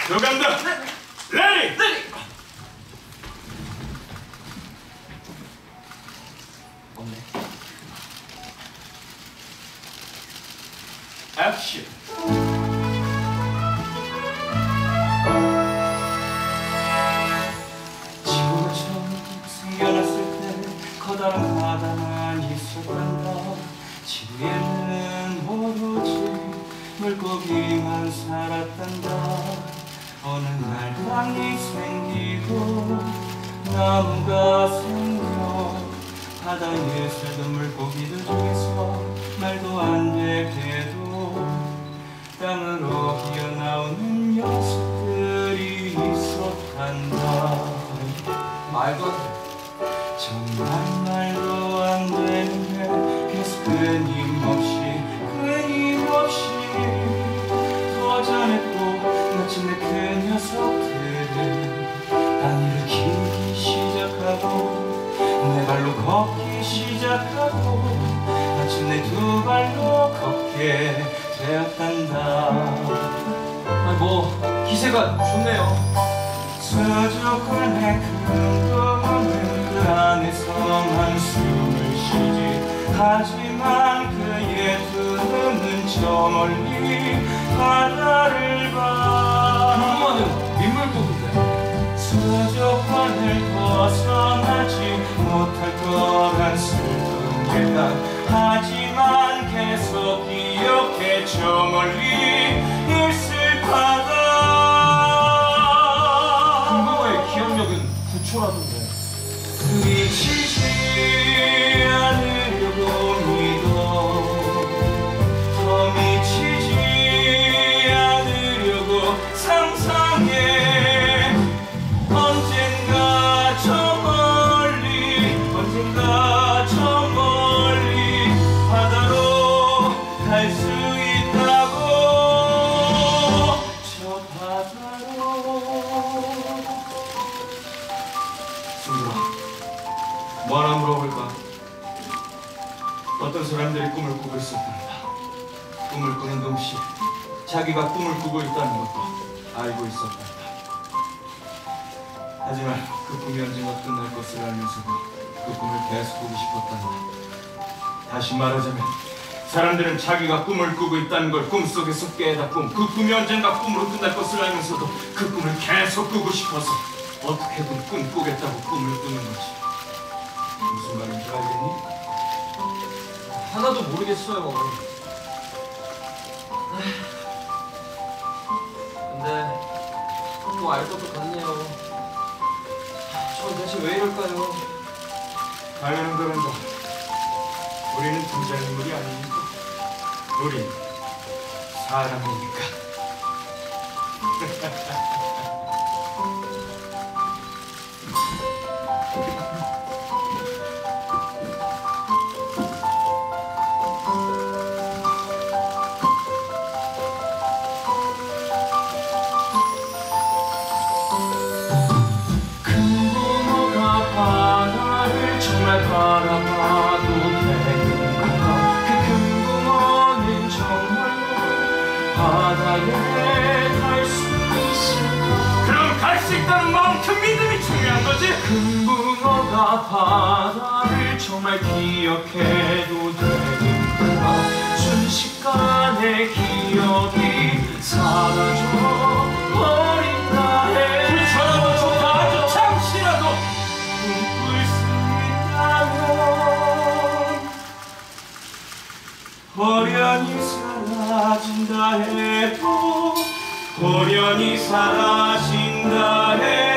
들어간다. 레디. 없네. 액션. 지구가 처음 생겨났을 때 커다란 바다만 있었단다. 지구에는 오로지 물고기만 살았단다. 어느 날 땅이 생기고 나무가 생겨 바다에 살던 물고기들 중에서 말도 안 되게도 땅으로 기어나오는 녀석들이 있었단다. 말도 안 돼. 정말 말도 안 되는데 계속 끊임없이 도전했고 마침내 그 녀석들은 땅 일으키기 시작하고 네 발로 걷기 시작하고 마침내 두 발로 걷게 되었단다. 뭐 기세가 좋네요. 수족관의 큰 구멍은 그 안에서만 숨을 쉬지. 하지만 그의 두 눈은 저 멀리 바다를 봐. 궁금하네요. 민물고기인데. 수족관을 벗어나지 못할 거란 슬픈 예감. 하지만 계속 기억해 저 멀리 있을 바다. 기억력은 9초라던데. 미치지 않으려고 믿어. 더 미치지 않으려고 상상해. 언젠가 저 멀리 언젠가 저 멀리 바다로 갈 수 있다고. 저 바다로. 뭐 하나 물어볼까? 어떤 사람들이 꿈을 꾸고 있었단다. 꿈을 꾸는 동시에 자기가 꿈을 꾸고 있다는 것도 알고 있었단다. 하지만 그 꿈이 언젠가 끝날 것을 알면서도 그 꿈을 계속 꾸고 싶었단다. 다시 말하자면 사람들은 자기가 꿈을 꾸고 있다는 걸 꿈속에서 깨닫고 그 꿈이 언젠가 꿈으로 끝날 것을 알면서도 그 꿈을 계속 꾸고 싶어서 어떻게든 꿈꾸겠다고 꿈을 꾸는 거지. 무슨 말인지 알겠니? 하나도 모르겠어요. 근데 또 알 것도 같네요. 저 대체 왜 이럴까요? 당연한 거란다. 우리는 등장인물이 아니니까. 우린 사람이니까. 바라봐도 되는가. 그 큰 구멍은 정말로 바다에 갈 수 있을까. 그럼 갈 수 있다는 마음, 그 믿음이 중요한 거지. 큰 붕어가 바다를 정말 기억해도 되는가. 순식간에 기억이 사라져 버린다 해. 불처럼 좋다. 아주 잠시라도 꿈꿀 수 있다면 호련히 사라진다 해도 호련히 사라진다 해도